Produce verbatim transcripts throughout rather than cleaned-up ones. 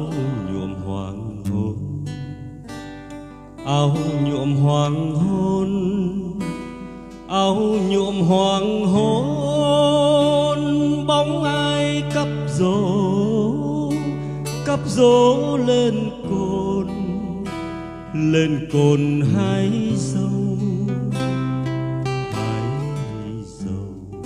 nhuộm hoàng hôn, áo nhuộm hoàng hôn, áo nhuộm hoàng hôn. Bóng ai cắp dỗ, cắp dỗ lên cồn, lên cồn hái dâu, hái dâu.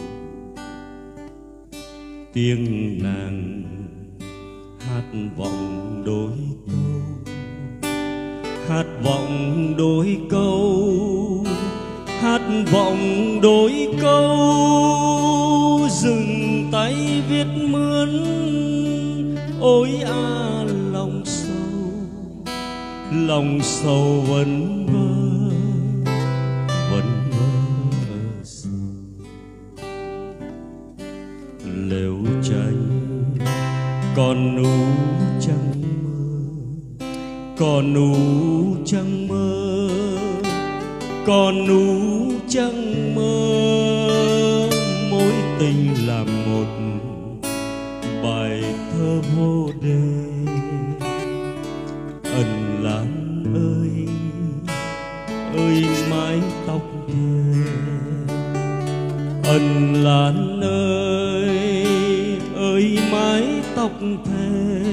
Tiếng nàng hát vọng đôi câu, hát vọng đôi câu, hát vọng đôi câu. Dừng tay viết mướn, ôi à lòng sâu, lòng sâu vẫn vơ, vẫn vơ sầu. Lều tranh còn nụ trăng mơ, còn nụ trăng mơ, còn nụ trăng mơ. Mối tình làm một bài thơ vô đề. Ân Lan ơi, ơi mái tóc thề. Ân Lan ơi, ơi mái tóc thề.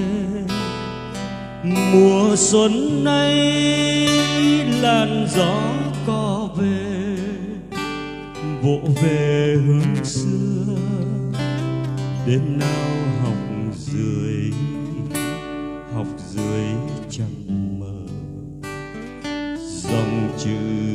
Mùa xuân nay làn gió có về, vỗ về hướng xưa. Đêm nào học dưới, học dưới trăng mờ, dòng chữ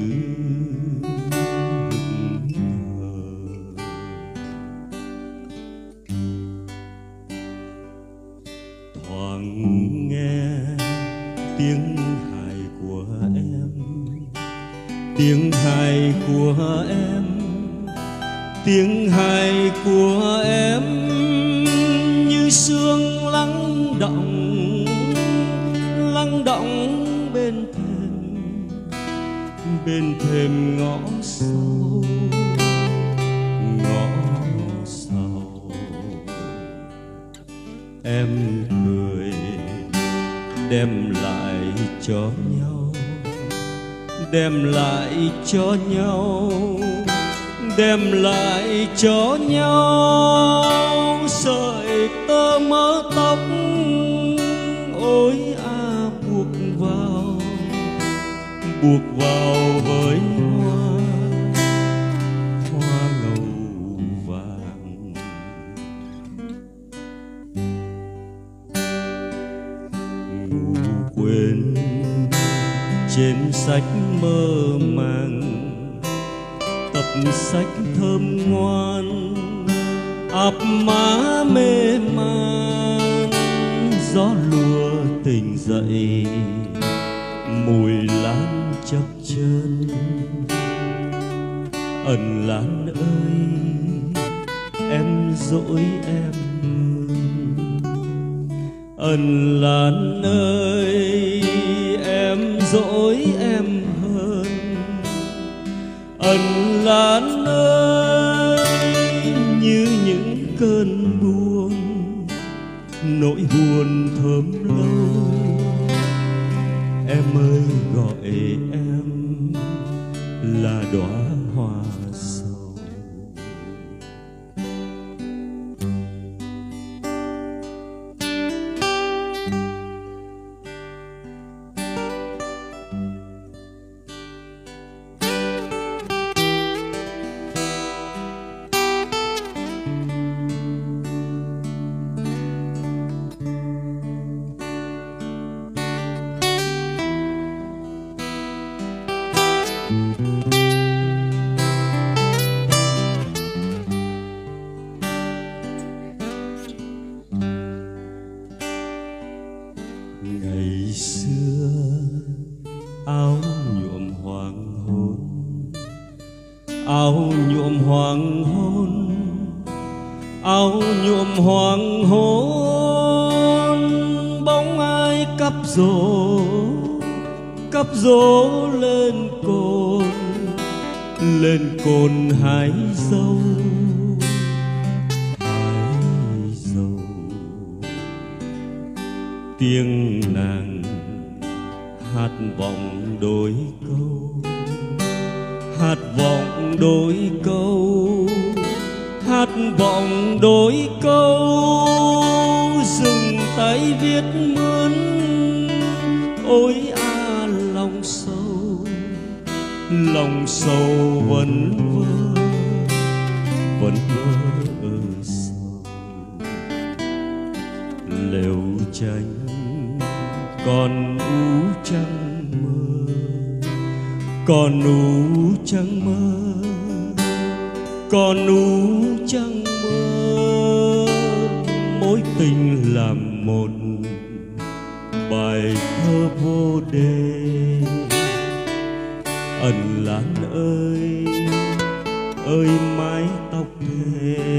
thoáng nghe tiếng hài của em, tiếng hài của em, tiếng hài của em. Như sương lắng động, lắng động bên thềm, bên thềm ngõ sâu, ngõ sâu. Em cười đem lại cho nhau, đem lại cho nhau, đem lại cho nhau. Sợi tơ mớ tóc, ôi à buộc vào, buộc vào với hoa, hoa ngầu vàng. Ngủ quên trên sách mơ màng, tập sách thơm ngoan, áp má mê man. Gió lùa tỉnh dậy, mùi lan chập chờn. Ân Lan ơi, em dỗi em hơn. Ân Lan ơi, em dỗi em hơn. Ân Lan ơi, như những cơn buồn, nỗi buồn thơm lâu. Em ơi gọi em là đóa hoa sầu. Ngày xưa áo nhuộm hoàng hôn, áo nhuộm hoàng hôn, áo nhuộm hoàng hôn. Bóng ai cắp dỗ, cắp dỗ lên cồn, lên cồn hái dâu, hái dâu. tiếng nàng hát vọng đôi câu, hát vọng đôi câu, hát vọng đôi câu, dừng tay viết mướn. Ôi à lòng sâu, lòng sâu vẫn vơ, vẫn vơ sâu. Lều tranh còn u trăng mơ, còn u trăng mơ, còn u trăng mơ. Mối tình làm một bài thơ vô đề. Ẩn Lan ơi, ơi mái tóc thề.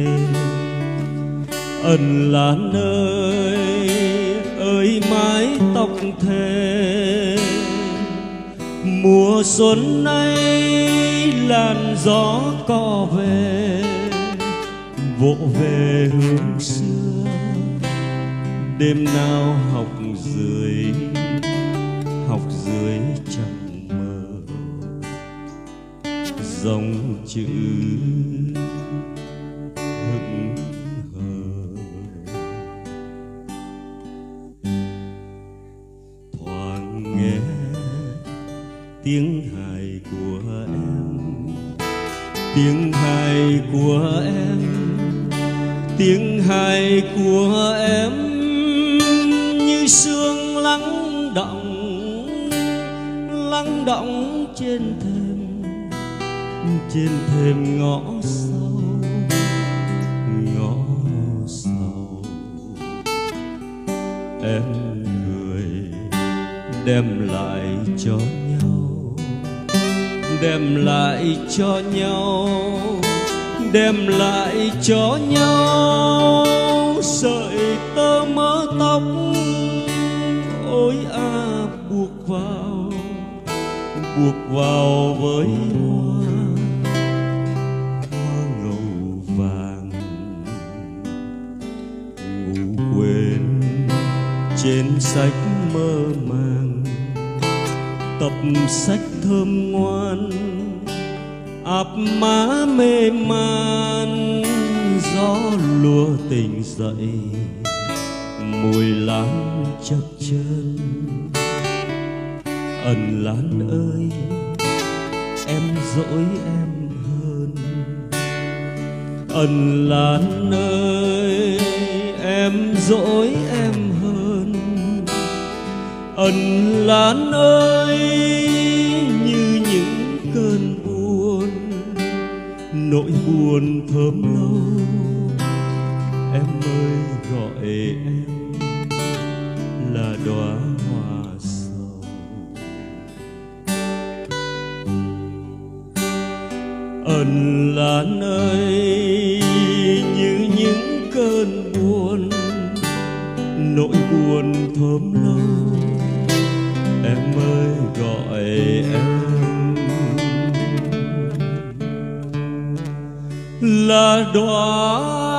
Ẩn Lan ơi, ơi mái tóc thề. Mùa xuân nay làn gió co về, vỗ về hướng xưa. Đêm nào học dưới, học dưới chẳng mơ. Dòng chữ hững hờ. Thoáng nghe tiếng hài của em, tiếng hài của em, tiếng hài của em như sương lắng đọng, lắng đọng trên thềm, trên thềm ngõ sâu, ngõ sâu. Em cười đem lại cho nhau, đem lại cho nhau, đem lại cho nhau sợi tơ mớ tóc. Ôi à buộc vào, buộc vào với hoa, hoa ngầu vàng. Ngủ quên trên sách mơ màng, tập sách thơm ngoan, áp má mê man. Gió lùa tỉnh dậy, mùi lan chập chờn. Ẩn Lan ơi, em dỗi em hơn. Ẩn Lan ơi, em dỗi em hơn. Ẩn Lan ơi, như những cơn buồn, nỗi buồn thơm lâu. Em ơi gọi em là đóa hoa sầu. Ẩn Lan ơi, như những cơn buồn, nỗi buồn thơm lâu. Em ơi gọi em là đóa